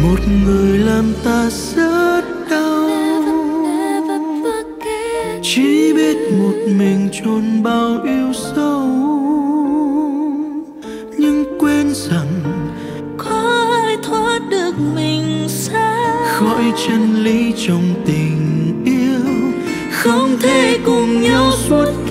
một người làm ta rất đau, chỉ biết một mình chôn bao yêu dấu, nhưng quên rằng có ai thoát được mình sao? khỏi chân lý trong tình yêu, không thể cùng nhau suốt